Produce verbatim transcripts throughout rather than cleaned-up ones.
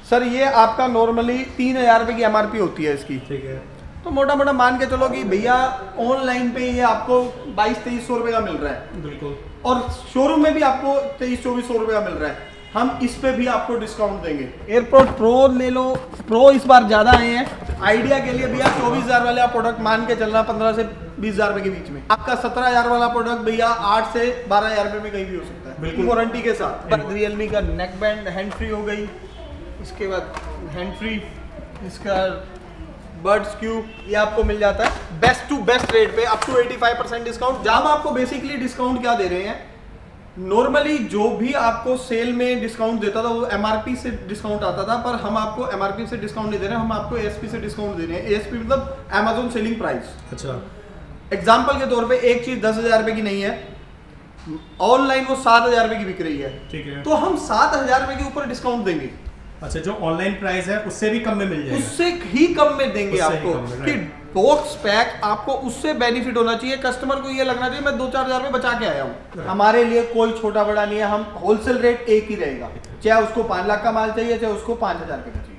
Sir ये आपका normally तीन हजार रुपये की एमआरपी होती है इसकी, ठीक है। तो मोटा मोटा मान के चलो कि भैया ऑनलाइन पे ये आपको बाईस तेईस सौ रुपये का मिल रहा है, बिल्कुल, और शोरूम में भी आपको तेईस चौबीस सौ रुपये का मिल रहा है। हम इस पे भी आपको डिस्काउंट देंगे। एयरपोर्ट प्रो ले लो, प्रो इस बार ज़्यादा आए हैं। आइडिया के लिए भैया चौबीस हज़ार वाले आप प्रोडक्ट मान के चलना पंद्रह से बीस हज़ार रुपये के बीच में। आपका सत्रह हज़ार वाला प्रोडक्ट भैया आठ से बारह हज़ार रुपये में कहीं भी हो सकता है, बिल्कुल वारंटी के साथ। रियलमी का नेक बैंड हैंड फ्री हो गई, इसके बाद हैंड फ्री, इसका बर्ड्स क्यू ये आपको मिल जाता है बेस्ट टू बेस्ट रेट पे, अप टू पचासी परसेंट डिस्काउंट। जहाँ हम आपको बेसिकली डिस्काउंट क्या दे रहे हैं, नॉर्मली जो भी आपको सेल में डिस्काउंट देता था वो एमआरपी से डिस्काउंट आता था, पर हम आपको एमआरपी से डिस्काउंट नहीं दे रहे हैं, हम आपको एएसपी से डिस्काउंट दे रहे हैं। एएसपी मतलब अमेज़न सेलिंग प्राइस। अच्छा, एग्जांपल के तौर पे एक चीज दस हजार रुपए की नहीं है, ऑनलाइन वो सात हजार रुपए की बिक रही है, ठीक है, तो हम सात हजार रुपए के ऊपर डिस्काउंट देंगे। अच्छा, जो ऑनलाइन प्राइस है उससे भी कम में मिल जाएगा, उससे ही कम में देंगे आपको कि बॉक्स पैक आपको उससे बेनिफिट होना चाहिए। कस्टमर को ये लगना चाहिए मैं दो चार हजार रुपए बचा के आया हूँ। हमारे लिए कोई छोटा बड़ा नहीं है, हम होलसेल रेट एक ही रहेगा, चाहे उसको पांच लाख का माल चाहिए चाहे उसको पांच हजार रुपए का चाहिए।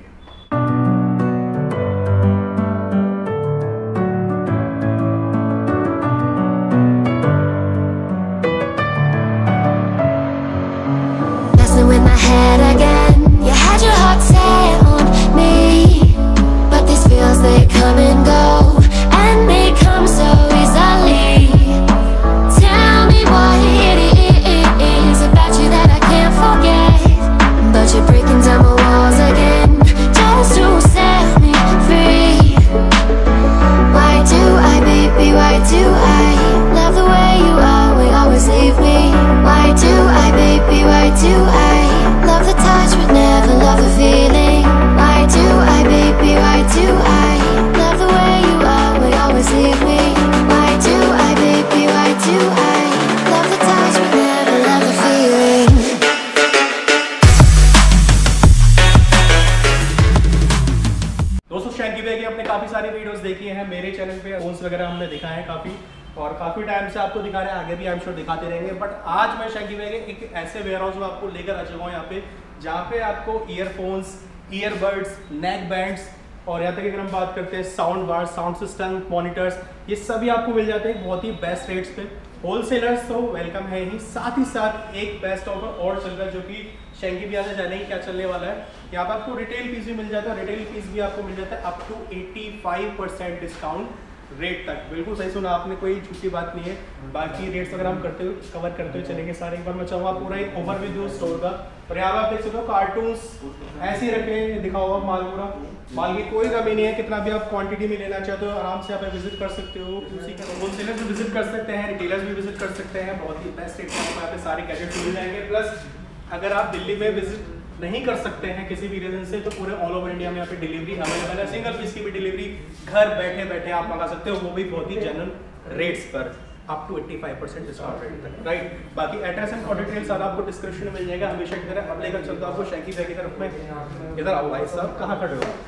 आपने काफी सारी वीडियोस देखी हैं मेरे चैनल पे, फोन्स वगैरह हमने दिखाए हैं काफी, और काफी टाइम से आपको दिखा रहे हैं, आगे भी आई एम श्योर दिखाते रहेंगे। बट आज मैं शैंकी भाई के एक ऐसे वेयर हाउस में आपको लेकर आ चुका हूँ यहाँ पे, जहाँ पे आपको ईयरफोन्स, ईयरबड्स, नेक बैंड्स और यहाँ तक अगर हम बात करते हैं sound bar, sound system, monitors, ये सभी आपको मिल जाते हैं बहुत ही बेस्ट रेट्स पे। होलसेलर्स तो वेलकम है ही, साथ ही साथ एक बेस्ट ऑफर और चल रहा है जो कि शैंकी भी आज जाने क्या चलने वाला है। यहाँ पर आपको रिटेल पीस भी मिल जाता है, रिटेल पीस भी आपको मिल जाता है अप टू पचासी परसेंट डिस्काउंट रेट तक। बिल्कुल सही सुना आपने, कोई झूठी बात नहीं है। बाकी रेट्स वगैरह हम करते हुए कवर करते हुए चलेंगे सारे। एक बार मैं चाहूँगा पूरा एक ओवरव्यू दूँ स्टोर का, और यहाँ पर आप देख सकते हो कार्टून्स ऐसे ही रखे दिखा हुआ माल, पूरा माल की कोई कमी नहीं है। कितना भी आप क्वांटिटी में लेना चाहते हो आराम से आप विजिट कर सकते हो, उसी का होलसेलर भी विजिट कर सकते हैं, रिटेलर्स भी विजिट कर सकते हैं। बहुत ही बेस्ट रेट में यहाँ पे सारे गैजेट्स मिल जाएंगे। प्लस अगर आप दिल्ली में विजिट नहीं कर सकते हैं किसी भी रीजन से, तो पूरे ऑल ओवर इंडिया में यहाँ पे डिलीवरी अवेलेबल है। सिंगल पीस की भी डिलीवरी घर बैठे बैठे आप मंगा सकते हो, वो भी बहुत ही जेन्युइन रेट्स पर, अप टू पचासी परसेंट डिस्काउंट रेट तक, राइट। बाकी एड्रेस एंड कॉन्टैक्ट डिटेल्स सारा आपको डिस्क्रिप्शन में मिल जाएगा। हमेशा की तरह अब लेकर चलता आपको शैंकी भाई की तरफ में। इधर आओ भाई साहब, कहाँ खड़े हो?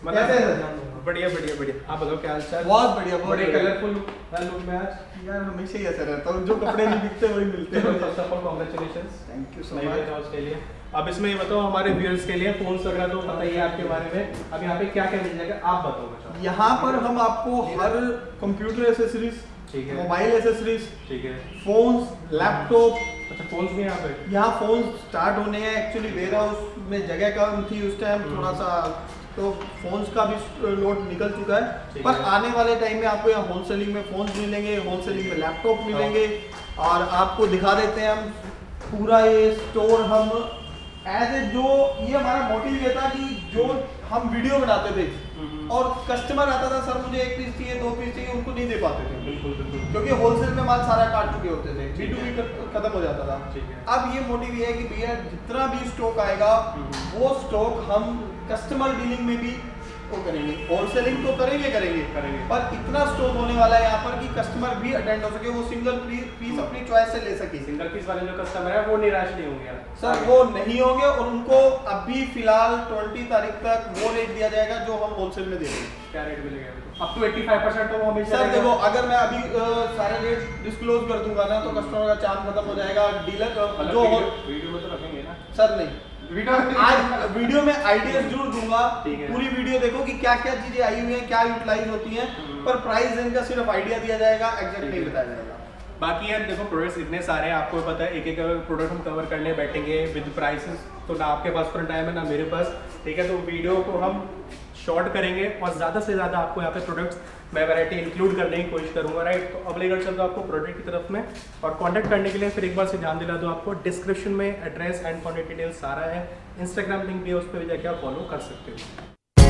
मतलब बढ़िया बढ़िया बढ़िया, आप बताओ क्या हाल चाल? बहुत बढ़िया, बहुत बड़े कलरफुल लुक में आज। यार हमेशा ही ऐसा रहता है, जो कपड़े नहीं दिखते वही मिलते हैं। First of all congratulations, thank you so much के लिए। अब इसमें ये बताओ हमारे व्यूअर्स के लिए, फोन्स वगैरह तो पता ही है आपके बारे में, अब यहाँ पे क्या क्या मिल जाएगा आप बताओ। यहाँ पर हम आपको हर कंप्यूटर एसेसरीज, ठीक है, मोबाइल एसेसरीज, ठीक है, फोन्स, लैपटॉप। अच्छा, फोन्स भी यहाँ पे? यहाँ फोन स्टार्ट होने हैं। एक्चुअली वेयर हाउस में जगह कम थी उस टाइम थोड़ा सा, तो फोन्स का भी लोड निकल चुका है। पर आने वाले टाइम में आपको यहाँ होलसेलिंग में फोन्स मिलेंगे, होलसेलिंग में लैपटॉप मिलेंगे। और आपको दिखा देते हैं हम पूरा ये स्टोर, हम एज ए जो ये हमारा मोटिव ये था कि जो हम वीडियो बनाते थे और कस्टमर आता था सर मुझे एक पीस चाहिए, दो पीस चाहिए, उनको नहीं दे पाते थे। बिल्कुल बिल्कुल, क्योंकि होलसेल में माल सारा काट चुके होते थे, बी टू बी खत्म हो जाता था। अब ये मोटिव ये है कि भैया जितना भी स्टॉक आएगा वो स्टॉक हम कस्टमर डीलिंग में भी तो करेंगे, होलसेलिंग तो करेंगे करेंगे करेंगे पर इतना स्टॉक होने वाला है यहाँ पर कि कस्टमर भी अटेंड हो सके, वो सिंगल पीस अपनी चॉइस से ले सके। सिंगल पीस वाले जो कस्टमर है वो निराश नहीं होंगे सर, वो नहीं होंगे, और उनको अभी फिलहाल बीस तारीख तक वो रेट दिया जाएगा जो हम होलसेल में दे रहे हैं। क्या रेट मिलेगा? अप टू पचासी परसेंट तो वो हमेशा सर देखो, अगर मैं अभी आ, सारे रेट डिस्क्लोज कर दूंगा ना तो कस्टमर का चांस खत्म हो जाएगा। डीलर जो वीडियो में तो रखेंगे ना सर, नहीं आज वीडियो में आइडियाज जरूर दूंगा, ठीक है। पूरी वीडियो देखो कि क्या क्या चीजें आई हुई हैं, क्या यूटिलाइज होती हैं, पर प्राइस रेंज का सिर्फ आइडिया दिया जाएगा, एग्जैक्ट नहीं बताया जाएगा। बाकी यार देखो प्रोडक्ट्स इतने सारे हैं, आपको पता है एक एक प्रोडक्ट हम कवर करने बैठेंगे विद प्राइसेस, तो ना आपके पास पर टाइम है ना मेरे पास, ठीक है। तो वीडियो को हम शॉर्ट करेंगे और ज़्यादा से ज़्यादा आपको यहाँ पे प्रोडक्ट्स मैं वैरायटी इंक्लूड करने की कोशिश करूँगा, राइट। तो अब लेकर चलता हूँ आपको प्रोडक्ट की तरफ में, और कॉन्टैक्ट करने के लिए फिर एक बार से ध्यान दिला दूँ आपको, डिस्क्रिप्शन में एड्रेस एंड कॉन्टैक्ट डिटेल्स सारा है, इंस्टाग्राम लिंक भी है, उस पर भी जाके आप फॉलो कर सकते हो।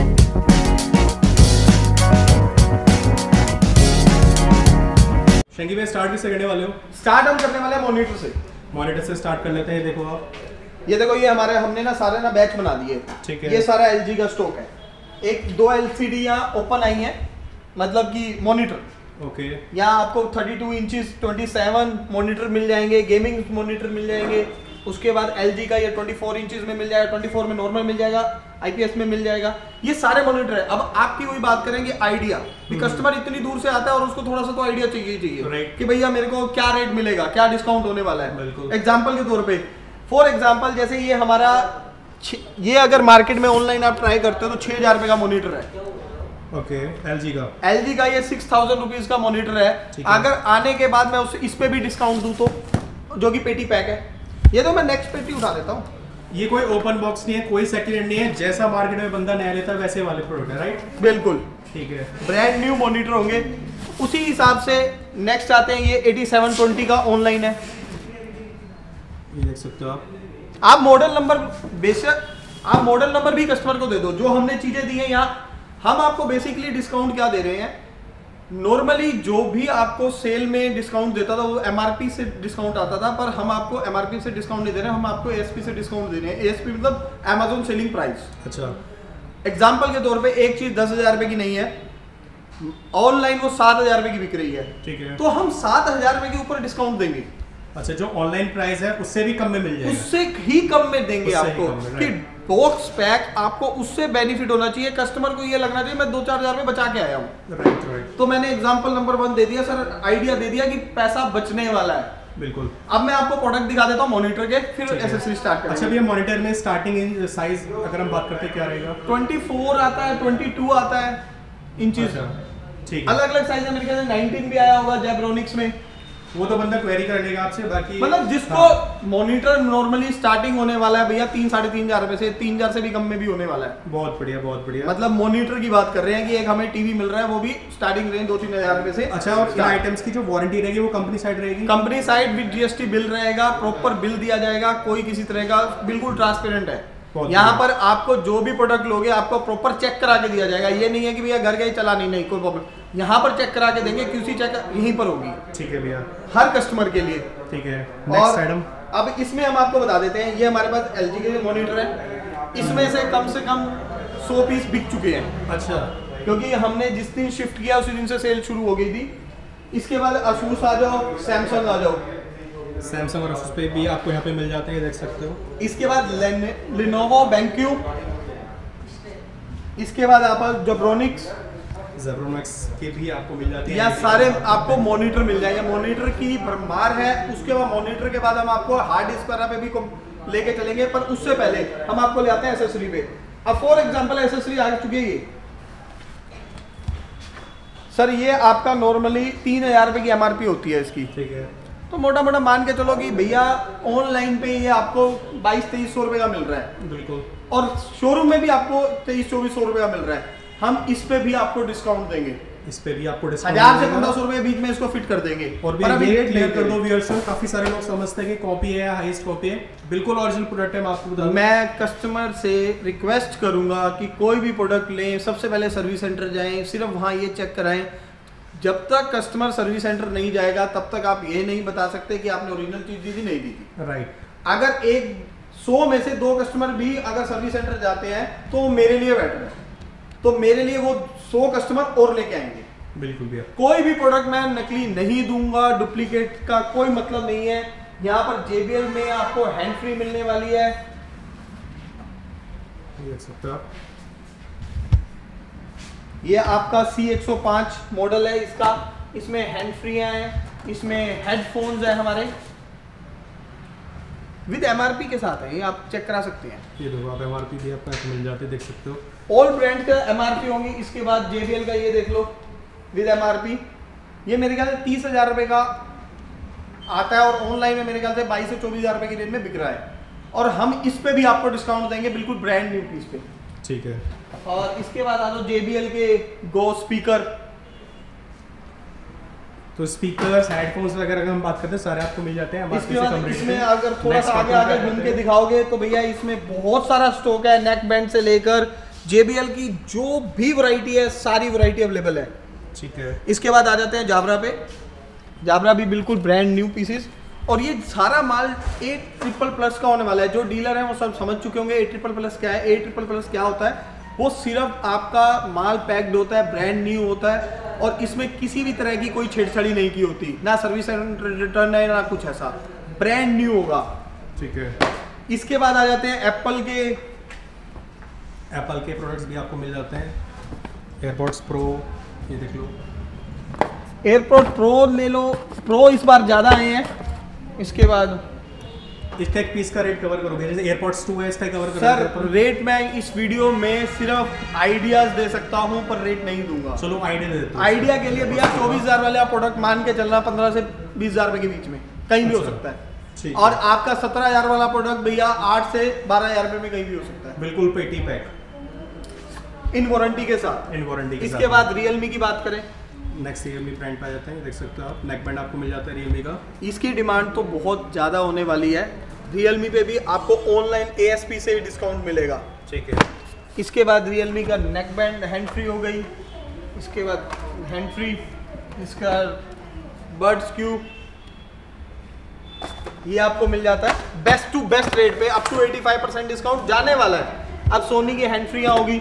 शंकी भाई स्टार्ट किससे करने वाले हो? स्टार्ट हम करने वाले हैं मॉनिटर से। मॉनिटर से स्टार्ट कर लेते हैं। देखो आप, ये देखो, ये हमारे हमने ना सारे ना बैच बना दिए, ठीक है। ये सारा एलजी का स्टॉक है। एक दो एलसीडी यहाँ ओपन आई हैं, मतलब कि मॉनिटर, ओके। यहाँ आपको थर्टी टू इंचेस सत्ताईस मॉनिटर मिल जाएंगे, गेमिंग मॉनिटर मिल जाएंगे। उसके बाद एलजी का ये चौबीस इंचेस में मिल जाएगा, चौबीस में नॉर्मल मिल जाएगा, आईपीएस में मिल जाएगा। ये सारे मॉनिटर है। अब आपकी वही बात करेंगे आइडिया कि कस्टमर इतनी दूर से आता है और उसको थोड़ा सा तो आइडिया चाहिए चाहिए Right. कि भैया मेरे को क्या रेट मिलेगा, क्या डिस्काउंट होने वाला है। बिल्कुल। एग्जाम्पल के तौर पे, फॉर एग्जाम्पल जैसे ये हमारा, ये अगर मार्केट में ऑनलाइन आप ट्राई करते हो तो छह हजार रुपए का मॉनिटर है, ओके। एलजी का एलजी का ये सिक्स थाउजेंड रुपीज का मॉनिटर है। ठीक है। अगर आने के बाद मैं उस इस पे भी डिस्काउंट दूं तो, जो कि पेटी पैक है, ये तो मैं नेक्स्ट पेटी उठा देता हूँ। ये कोई ओपन बॉक्स नहीं है, कोई सेकंड हैंड नहीं है, जैसा मार्केट में बंदा नया लेता है वैसे वाले प्रोडक्ट है, राइट। बिल्कुल ठीक है। ब्रांड न्यू मॉनिटर होंगे। उसी हिसाब से नेक्स्ट आते हैं, ये एटी सेवन ट्वेंटी का ऑनलाइन है, ये देख सकते हो आप। आप मॉडल नंबर बेशक आप मॉडल नंबर भी कस्टमर को दे दो। जो हमने चीजें दी हैं यहाँ, हम आपको बेसिकली डिस्काउंट क्या दे रहे हैं, नॉर्मली जो भी आपको सेल में डिस्काउंट देता था वो एमआरपी से डिस्काउंट आता था, पर हम आपको एमआरपी से डिस्काउंट नहीं दे रहे हैं, हम आपको एएसपी से डिस्काउंट दे रहे हैं। एएसपी मतलब अमेजोन सेलिंग प्राइस। अच्छा। एग्जाम्पल के तौर पे एक चीज दस हजार रुपए की नहीं है, ऑनलाइन वो सात हजार रुपए की बिक रही है, ठीक है। तो हम सात हजार रुपए के ऊपर डिस्काउंट देंगे। अच्छा, जो ऑनलाइन प्राइस है उससे भी कम में मिल जाएगा, उससे ही कम में देंगे उससे ही आपको कम में, कि right. बॉक्स पैक आपको उससे बेनिफिट होना चाहिए। कस्टमर को ये लगना चाहिए मैं दो चार हजार में बचा के आया हूँ। Right right. तो मैंने एग्जांपल नंबर वन दे दिया सर, आइडिया दे दिया कि पैसा बचने वाला है। बिल्कुल। अब मैं आपको प्रोडक्ट दिखा देता हूँ मॉनिटर के, फिर ठीक है। एसेसरी स्टार्ट करेंगे। अच्छा भैया, मॉनिटर में स्टार्टिंग साइज अगर हम बात करते हैं क्या रहेगा? चौबीस आता है, बाईस आता है इंचेस। ठीक है। अलग अलग साइज है, मेरे ख्याल से नाइनटीन भी आया होगा जैब्रोनिक्स में। वो तो बंदा क्वेरी कर लेगा आपसे, बाकी मतलब जिसको मॉनिटर नॉर्मली स्टार्टिंग होने वाला है भैया तीन साढ़े तीन हजार रुपए से, तीन हजार से भी कम में भी होने वाला है। बहुत बढ़िया बहुत बढ़िया। मतलब मॉनिटर की बात कर रहे हैं कि एक हमें टीवी मिल रहा है, वो भी स्टार्टिंग रेंज दो तीन हजार रुपए से। अच्छा, और इन आइटम्स की जो वारंटी रहेगी वो कंपनी साइड रहेगी? Company side with GST bill रहेगा, प्रॉपर बिल दिया जाएगा, कोई किसी तरह का, बिल्कुल ट्रांसपेरेंट है। यहाँ पर आपको जो भी प्रोडक्ट लोगे आपको प्रॉपर चेक करा के दिया जाएगा। ये नहीं है कि भैया घर गए चला नहीं, नहीं कोई प्रॉब्लम, यहाँ पर चेक करा के देंगे, क्यूसी चेक यहीं पर होगी। ठीक है भैया, हर कस्टमर के लिए। ठीक है। Next item. अब इसमें हम आपको बता देते हैं, ये हमारे पास एलजी के मॉनिटर है, इसमें से कम से कम सौ पीस बिक चुके हैं। अच्छा। क्योंकि हमने जिस दिन शिफ्ट किया उसी दिन से सेल शुरू हो गई थी। इसके बाद असूस आ जाओ, सैमसंग आ जाओ, सैमसंग और असूस पे भी आपको यहाँ पे मिल जाते हैं, देख सकते हो। इसके बाद लिनोवो बेंक्यू, इसके बाद आप जेब्रोनिक्स, जेब्रोनिक्स के भी आपको मिल जाती है। यह सारे आपको मॉनिटर मिल जाएंगे। मॉनिटर की भरमार है। उसके बाद मॉनिटर के बाद हम आपको हार्ड डिस्क वगैरह पे भी लेके चलेंगे, पर उससे पहले हम आपको ले आते हैं एसेसरी पे। अब फॉर एग्जांपल एसेसरी आ चुकी है ये सर, ये आपका नॉर्मली तीन हजार रुपए की एमआरपी होती है इसकी, ठीक है। तो मोटा मोटा मान के चलो कि भैया ऑनलाइन पे ये आपको बाईस तेईस सौ रुपए का मिल रहा है। बिल्कुल। और शोरूम में भी आपको तेईस चौबीस सौ रुपए का मिल रहा है। हम इस पे भी आपको डिस्काउंट देंगे, इस पे भी आपको डिस्काउंट हजार से पंद्रह सौ रुपए के बीच में इसको फिट कर देंगे। और भी अभी ये रेट क्लियर नहीं कर दे दो रहे। व्यूअर्स को, काफी सारे लोग समझते हैं कि कॉपी है या हाईएस्ट कॉपी है, बिल्कुल ओरिजिनल प्रोडक्ट है। मैं आपको बता दूं, मैं कस्टमर से रिक्वेस्ट करूंगा कि कोई भी प्रोडक्ट लें, सबसे पहले सर्विस सेंटर जाएं, सिर्फ वहाँ ये चेक कराएं। जब तक कस्टमर सर्विस सेंटर नहीं जाएगा तब तक आप ये नहीं बता सकते कि आपने ओरिजिनल चीज दी थी नहीं दी थी। राइट। अगर एक सौ में से दो कस्टमर भी अगर सर्विस सेंटर जाते हैं तो वो मेरे लिए बेटर है, तो मेरे लिए वो सौ कस्टमर और लेके आएंगे। बिल्कुल भैया। कोई भी प्रोडक्ट मैं नकली नहीं दूंगा, डुप्लीकेट का कोई मतलब नहीं है। यहाँ पर जेबीएल में आपको हैंड फ्री मिलने वाली है, देख सकते हो आप। ये आपका सी एक सौ पाँच मॉडल है इसका, इसमें हैंड फ्री है, इसमें हेडफोन्स है हमारे, विद एमआरपी के साथ है, ये आप चेक करा सकते हैं। ये देखो आप एमआरपी भी आपको ऐसे मिल जाते हैं, देख सकते हो। ऑल ब्रांड का एमआरपी होंगी। इसके बाद जेबीएल का ये देख लो विद एमआरपी, ये मेरे ख्याल से तीस हजार रुपये का आता है और ऑनलाइन में मेरे ख्याल से बाईस से चौबीस हजार रुपये की रेंज में बिक रहा है। और हम इस पे भी आपको डिस्काउंट देंगे बिल्कुल ब्रांड न्यू पीस पे। ठीक है। और इसके बाद आ जाओ जेबीएल के गो स्पीकर। तो स्पीकर्स, हेडफोन्स वगैरह का हम बात करते हैं, सारे आपको मिल जाते हैं। इसके बाद इसमें अगर थोड़ा सा आगे आगे घूम के दिखाओगे तो भैया इसमें बहुत सारा स्टॉक है, नेक बैंड से लेकर जेबीएल की जो भी वैरायटी है सारी वैरायटी अवेलेबल है। ठीक है। इसके बाद आ जाते हैं जाबरा पे। जाबरा भी बिल्कुल ब्रांड न्यू पीसेस, और ये सारा माल ए ट्रिपल प्लस का होने वाला है। जो डीलर है वो सब समझ चुके होंगे ए ट्रिपल प्लस क्या है। ए ट्रिपल प्लस क्या होता है, वो सिर्फ आपका माल पैक्ड होता है, ब्रांड न्यू होता है, और इसमें किसी भी तरह की कोई छेड़छाड़ी नहीं की होती, ना सर्विस एंड रिटर्न है ना कुछ ऐसा, ब्रांड न्यू होगा। ठीक है। इसके बाद आ जाते हैं एप्पल के। एप्पल के प्रोडक्ट्स भी आपको मिल जाते हैं। एयरपॉड्स प्रो, ये देख लो। एयरपॉड प्रो ले लो, प्रो इस बार ज़्यादा आए हैं। इसके बाद इसका एक पीस का रेट कवर करोगे, जैसे एयरपॉड्स टू है इसका कवर करोगे। सर रेट मैं इस वीडियो में सिर्फ आइडियाज दे सकता हूं पर रेट नहीं दूंगा। चलो आइडिया दे देते हैं। आइडिया के लिए भैया चौबीस हजार वाले आप प्रोडक्ट मान के चलना, पंद्रह से बीस हजार रुपए के बीच में कहीं भी हो सकता है। और आपका सत्रह हजार वाला प्रोडक्ट भैया आठ से बारह हजार रुपए में कहीं भी हो सकता है, बिल्कुल पेटी पैक, इन वारंटी के साथ। इन वारंटी के साथ। इसके बाद रियलमी की बात करें, नेक्स्ट रियलमी ब्रांड पे आ जाते हैं, देख सकते हो आप। नेक बैंड आपको मिल जाता है रियलमी का। इसकी डिमांड तो बहुत ज़्यादा होने वाली है। रियलमी पे भी आपको ऑनलाइन एएसपी से भी डिस्काउंट मिलेगा। ठीक है। इसके बाद रियलमी का नेक बैंड हैंड फ्री हो गई। इसके बाद हैंड फ्री, इसका बड्स क्यू, ये आपको मिल जाता है बेस्ट टू बेस्ट रेट पे, अप टू पचासी परसेंट डिस्काउंट जाने वाला है। अब सोनी की हैंड फ्री होगी,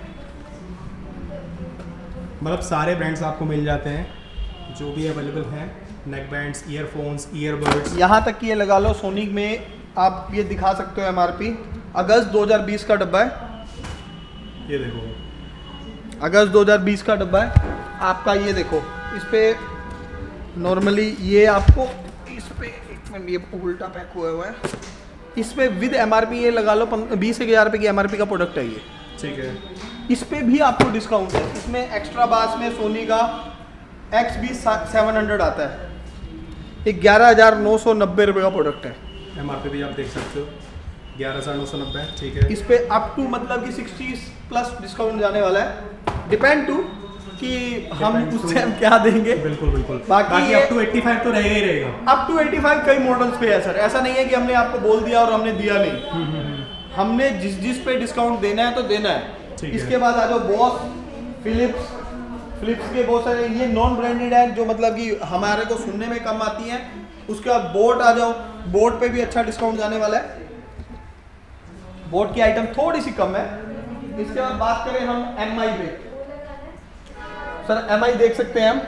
मतलब सारे ब्रांड्स आपको मिल जाते हैं जो भी अवेलेबल हैं। नेक बैंड्स, ईयरफोन्स, ईयरबड्स, यहाँ तक कि ये लगा लो सोनी में आप ये दिखा सकते हो एमआरपी। अगस्त दो हज़ार बीस का डब्बा है, ये देखो अगस्त दो हज़ार बीस का डब्बा है आपका। ये देखो इस पे नॉर्मली ये आपको इस पे एक मिनट, ये उल्टा पैक हुआ हुआ है। इस पे विद एमआरपी ये लगा लो बीस एक हज़ार रुपये की एमआरपी का प्रोडक्ट है ये। ठीक है। इस पे भी आपको डिस्काउंट है। इसमें एक्स्ट्रा बास में सोनी का एक्स बी सेवन हंड्रेड आता है, ये ग्यारह हज़ार नौ सौ नब्बे रुपये का प्रोडक्ट है। एमआरपी भी आप देख सकते हो ग्यारह हज़ार नौ सौ नब्बे। ठीक है। इस पे अप टू मतलब कि साठ प्लस डिस्काउंट जाने वाला है, डिपेंड टू कि हम उससे हम क्या देंगे। बिल्कुल बिल्कुल। बाकी, बाकी अप टू पचासी तो रहेगा ही रहेगा। अप टू पचासी कई मॉडल्स पे है सर, ऐसा नहीं है कि हमने आपको बोल दिया और हमने दिया नहीं। हमने जिस जिस पे डिस्काउंट देना है तो देना है। इसके बाद आ जाओ बॉस, फिलिप्स। फिलिप्स के बहुत सारे ये नॉन ब्रांडेड है जो मतलब कि हमारे को सुनने में कम आती हैं। उसके बाद बोट आ जाओ, बोट पे भी अच्छा डिस्काउंट जाने वाला है। बोट की आइटम थोड़ी सी कम है। इसके बाद बात करें हम एम आई पे, सर एम आई देख सकते हैं हम।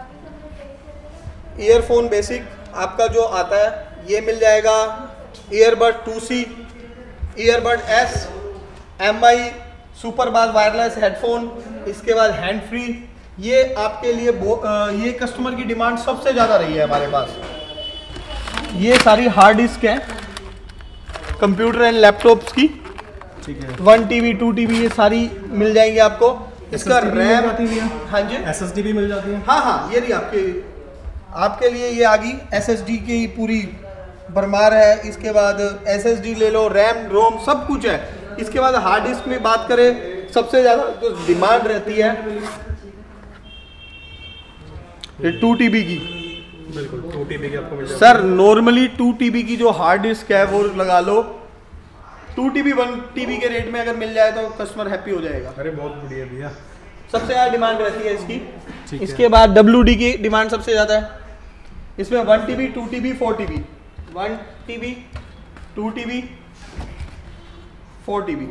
ईयरफोन बेसिक आपका जो आता है ये मिल जाएगा। Earbud two C, earbud S, M I super bass wireless headphone. इसके बाद हैंड फ्री, ये आपके लिए ये कस्टमर की डिमांड सबसे ज़्यादा रही है हमारे पास। ये सारी हार्ड डिस्क है कंप्यूटर एंड लैपटॉप्स की। ठीक है। वन टीबी, टू टीबी ये सारी मिल जाएंगी आपको। इसका रैम, हाँ जी, एसएसडी भी मिल जाती है। हाँ हाँ, ये रही आपके आपके लिए ये आ गई एसएसडी की पूरी भरमार है। इसके बाद एसएसडी ले लो, रैम रोम सब कुछ है। इसके बाद हार्ड डिस्क में बात करें, सबसे ज़्यादा जो डिमांड रहती है ये टू टीबी की। बिल्कुल टू टीबी की आपको मिल जाएगी। सर नॉर्मली टू टीबी की जो हार्ड डिस्क है वो लगा लो, टू टीबी वन टीबी के रेट में अगर मिल जाए तो कस्टमर हैप्पी हो जाएगा। अरे बहुत बढ़िया भैया, सबसे ज़्यादा डिमांड रहती है इसकी। ठीक इसके है। बाद डब्ल्यू डी की डिमांड सबसे ज़्यादा है। इसमें one TB, two TB, four TB, one TB, two TB, four TB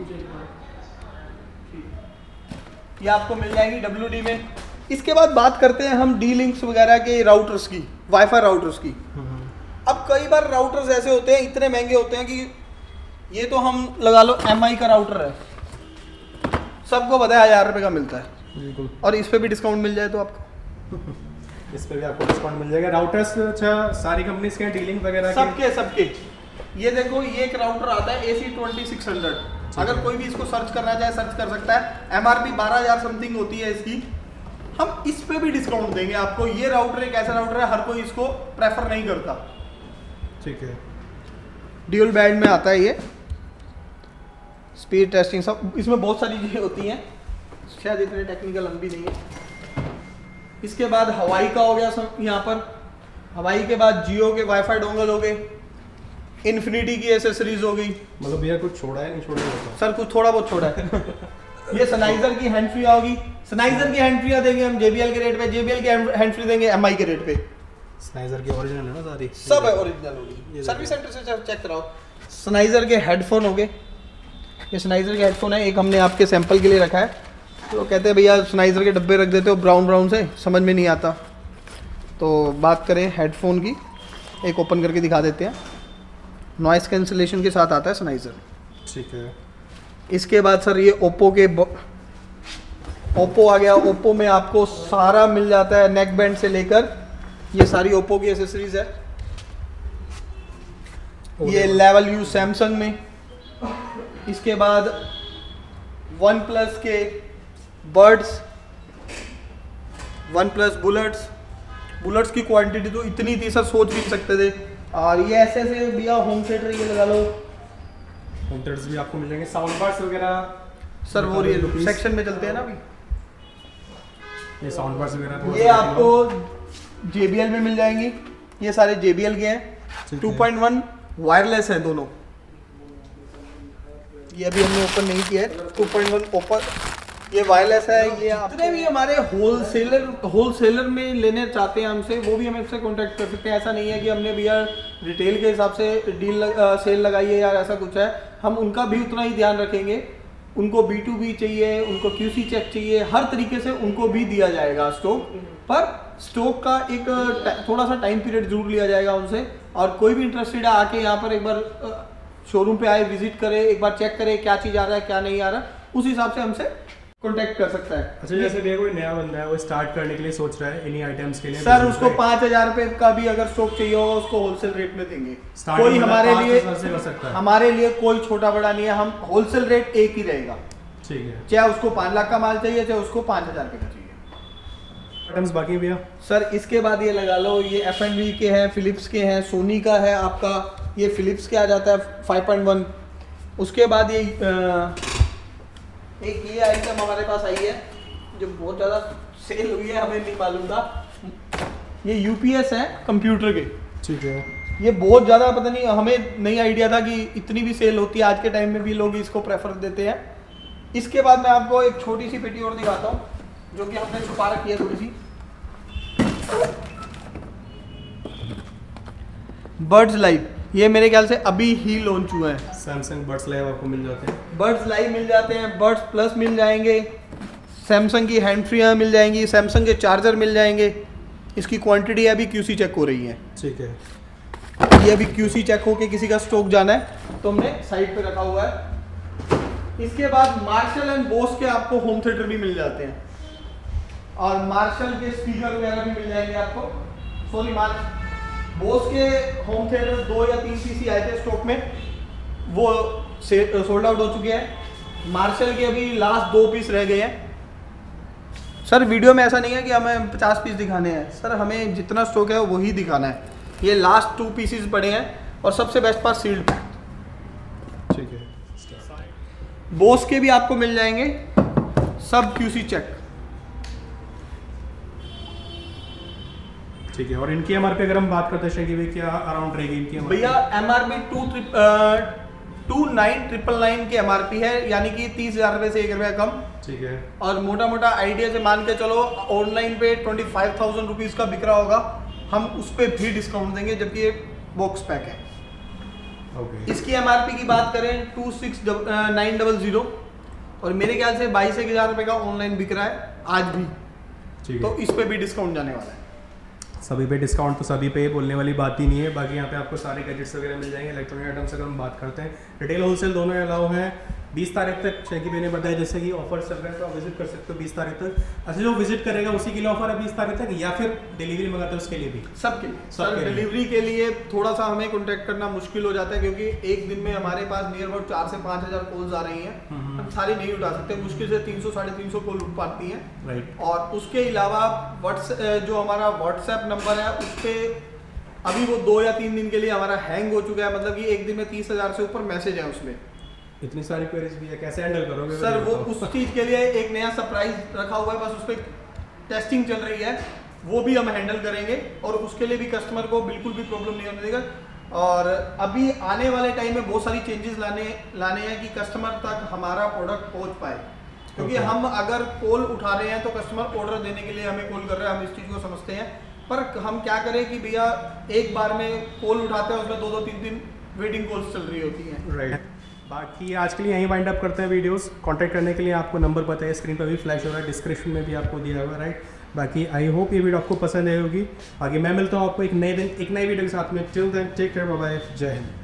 ये आपको मिल जाएगी डब्ल्यू डी में। इसके बाद बात करते हैं हम डी लिंक्स वगैरह के राउटर्स की, वाईफाई राउटर्स की। अब कई बार राउटर्स ऐसे होते हैं, इतने महंगे होते हैं कि ये तो हम लगा लो एम आई का राउटर है, सबको पता है हजार रुपये का मिलता है। बिल्कुल। और इस पे भी डिस्काउंट मिल जाए तो आपको इस पे भी आपको डिस्काउंट मिल जाएगा। राउटर्स अच्छा सारी कंपनीज के डीलिंग वगैरह के सबके सबके ये देखो ये एक राउटर आता है A C twenty six hundred. अगर कोई भी इसको सर्च करना चाहे सर्च कर सकता है। एम आर पी बारह हज़ार समथिंग होती है इसकी, हम इस पे भी डिस्काउंट देंगे आपको। ये राउटर एक ऐसा राउटर है हर कोई इसको प्रेफर नहीं करता। ठीक है, ड्यूल बैंड में आता है ये, स्पीड टेस्टिंग सब इसमें बहुत सारी चीज़ें होती हैं, शायद इतने टेक्निकल हम भी नहीं है। इसके बाद हवाई का हो गया सब यहाँ पर। हवाई के बाद जियो के वाईफाई डोंगल हो गए, इन्फिनिटी की एसेसरीज हो गई। मतलब भैया कुछ छोड़ा है नहीं छोड़ा है? सर कुछ थोड़ा बहुत छोड़ा है। ये सनाइजर की हैंड फ्री होगी, सनाइजर की हैंड फ्री देंगे हम जेबीएल के रेट पे, जेबीएल की हैंड फ्री देंगे एमआई के रेट पे। सनाइजर की ओरिजिनल है ना सारी? सब है ओरिजिनल होगी, सर्विस सेंटर से चेक कराओ। सनाइजर के हेडफोन हो गए, ये सनाइजर के हेडफोन है, एक हमने आपके सैंपल के लिए रखा है। तो कहते हैं भैया सनाइजर के डब्बे रख देते हो ब्राउन ब्राउन से, समझ में नहीं आता। तो बात करें हेडफोन की, एक ओपन करके दिखा देते हैं। नॉइस कैंसिलेशन के साथ आता है सनाइजर। ठीक है। इसके बाद सर ये ओप्पो के ओप्पो आ गया। ओप्पो में आपको सारा मिल जाता है, नेक बैंड से लेकर ये सारी ओप्पो की एसेसरीज है। ये लेवल यू सैमसंग में। इसके बाद वन प्लस के buds, OnePlus bullets. Bullets की क्वांटिटी तो इतनी थी सर, सोच भी नहीं सकते थे। और ये ऐसे ऐसे भैया होम थिएटर ये लगा लो, होम थिएटर्स भी आपको मिल जाएंगे। साउंड बार्स वगैरह सर वो ये सेक्शन में चलते हैं ना अभी, ये साउंड बार्स वगैरह ये आपको जेबीएल में मिल जाएंगी। ये सारे जेबीएल के हैं, टू पॉइंट वन वायरलेस है दोनों। ये अभी हमने ओपन नहीं किया है, टू पॉइंट वन ओपन, ये वायरलेस है। ये जितने भी हमारे होलसेलर होलसेलर में लेने चाहते हैं हमसे, वो भी हमें इससे कांटेक्ट कर सकते हैं। ऐसा नहीं है कि हमने भैया रिटेल के हिसाब से डील लग, आ, सेल लगाई है या ऐसा कुछ है। हम उनका भी उतना ही ध्यान रखेंगे। उनको बी टू बी चाहिए, उनको क्यूसी चेक चाहिए, हर तरीके से उनको भी दिया जाएगा स्टॉक। पर स्टॉक का एक थोड़ा सा टाइम पीरियड जरूर लिया जाएगा उनसे। और कोई भी इंटरेस्टेड है आके यहाँ पर एक बार शोरूम पे आए, विजिट करे, एक बार चेक करे क्या चीज़ आ रहा है क्या नहीं आ रहा, उस हिसाब से हमसे कॉन्टेक्ट कर सकता है। अच्छा, जैसे भैया कोई नया बंदा है वो स्टार्ट करने के लिए सोच रहा है इन्हीं आइटम्स के लिए, सर उसको पाँच हजार रुपए का भी अगर स्टॉक चाहिए होगा उसको होलसेल रेट में देंगे। कोई हमारे लिए कर सकता है, हमारे लिए कोई छोटा बड़ा नहीं है, हम होलसेल रेट एक ही रहेगा। ठीक है, चाहे उसको पाँच लाख का माल चाहिए चाहे उसको पाँच हजार रुपये का चाहिए। आइटम्स बाकी भैया सर इसके बाद ये लगा लो, ये एफ एंड वी के हैं, फिलिप्स के हैं, सोनी का है आपका, ये फिलिप्स के आ जाता है फाइव पॉइंट वन। उसके बाद ये आ, एक ये आइटम हमारे पास आई है जो बहुत ज़्यादा सेल हुई है, हमें नहीं मालूम था। ये यूपीएस है कंप्यूटर के, ठीक है। ये बहुत ज़्यादा पता नहीं, हमें नहीं आइडिया था कि इतनी भी सेल होती है। आज के टाइम में भी लोग इसको प्रेफर देते हैं। इसके बाद मैं आपको एक छोटी सी पेटी और दिखाता हूँ जो कि हमने छुपा रखी है थोड़ी सी। बर्ड्स लाइव, ये मेरे ख्याल से अभी ही लॉन्च हुआ है। सैमसंग बर्ड्स लाइव आपको मिल जाते हैं, बर्ड्स लाइव मिल जाते हैं, बर्ड्स प्लस मिल जाएंगे, सैमसंग की हैंड फ्रीयाँ मिल जाएंगी, सैमसंग के चार्जर मिल जाएंगे। इसकी क्वांटिटी अभी क्यूसी चेक हो रही है, ठीक है। ये अभी क्यूसी चेक होके किसी का स्टॉक जाना है तो हमने साइड पे रखा हुआ है। इसके बाद मार्शल एंड बोस के आपको होम थिएटर भी मिल जाते हैं और मार्शल के स्पीकर वगैरह भी मिल जाएंगे आपको। सॉरी मार्श बोस के होम थिएटर दो या तीन पीस ही आए थे स्टॉक में, वो सोल्ड आउट हो चुके हैं। मार्शल के अभी लास्ट दो पीस रह गए हैं। सर वीडियो में ऐसा नहीं है कि हमें पचास पीस दिखाने हैं, सर हमें जितना स्टॉक है वही दिखाना है। ये लास्ट टू पीसेस पड़े हैं और सबसे बेस्ट पार्ट सील्ड पैक, ठीक है। बोस के भी आपको मिल जाएंगे सब क्यूसी चेक, ठीक है। और इनकी एमआरपी अगर हम बात करते हैं कि क्या अराउंड रहेगी इनकी भैया MRP two two nine triple nine की एमआरपी है, यानी कि तीस हजार रुपये से एक रुपया कम, ठीक है। और मोटा मोटा आइडिया से मान के चलो ऑनलाइन पे ट्वेंटी फाइव थाउजेंड रुपीज़ का बिक रहा होगा, हम उस पर भी डिस्काउंट देंगे जबकि ये बॉक्स पैक है। ओके। इसकी एमआरपी की बात करें two six nine double zero और मेरे ख्याल से बाईस एक हज़ार रुपये का ऑनलाइन बिक रहा है आज भी, ठीक तो है। इस पे भी डिस्काउंट जाने वाला है। सभी पे डिस्काउंट तो सभी पे बोलने वाली बात ही नहीं है। बाकी यहाँ पे आपको सारे गैजेट्स वगैरह मिल जाएंगे। इलेक्ट्रॉनिक आइटम्स अगर हम बात करते हैं, रिटेल होलसेल दोनों अलाउ हैं। बीस तारीख तक शैकी भाई ने बताया जैसे कि ऑफर चल रहा है, तो आप विजिट कर सकते हो बीस तारीख तक। अच्छा, जो विजिट करेगा उसी के लिए ऑफर है बीस तारीख तक, या फिर डिलीवरी मंगाते हैं उसके लिए भी? सबके लिए। सब सर के लिए। डिलीवरी के लिए थोड़ा सा हमें कांटेक्ट करना मुश्किल हो जाता है, क्योंकि एक दिन में हमारे पास नियर अबाउट चार से पाँच हज़ार कॉल्स आ रही हैं, हम सारी नहीं उठा सकते, मुश्किल से तीन सौ साढ़े तीन सौ कॉल उठ पाती हैं। राइट। और उसके अलावा व्हाट्स जो हमारा व्हाट्सएप नंबर है उस पर अभी वो दो या तीन दिन के लिए हमारा हैंग हो चुका है, मतलब कि एक दिन में तीस हज़ार से ऊपर मैसेज है उसमें। इतनी सारी क्वेरीज भी है, कैसे हैंडल करोगे? सर वो उस चीज़ के लिए एक नया सरप्राइज रखा हुआ है, बस उस पर टेस्टिंग चल रही है, वो भी हम हैंडल करेंगे और उसके लिए भी कस्टमर को बिल्कुल भी प्रॉब्लम नहीं होने देगा। और अभी आने वाले टाइम में बहुत सारी चेंजेस लाने लाने हैं कि कस्टमर तक हमारा प्रोडक्ट पहुंच पाए, क्योंकि Okay. हम अगर कॉल उठा रहे हैं तो कस्टमर ऑर्डर देने के लिए हमें कॉल कर रहे हैं, हम इस चीज़ को समझते हैं, पर हम क्या करें कि भैया एक बार में कॉल उठाते हैं उसमें दो दो तीन दिन वेटिंग कॉल्स चल रही होती हैं। राइट। बाकी आज के लिए यहीं वाइंड अप करते हैं वीडियोस। कांटेक्ट करने के लिए आपको नंबर पता है, स्क्रीन पर भी फ्लैश हो रहा है, डिस्क्रिप्शन में भी आपको दिया हुआ है, राइट। बाकी आई होप ये वीडियो आपको पसंद आई होगी। आगे मैं मिलता हूँ आपको एक नए दिन एक नई वीडियो के साथ में। Till then take care, bye bye, Jai Hind.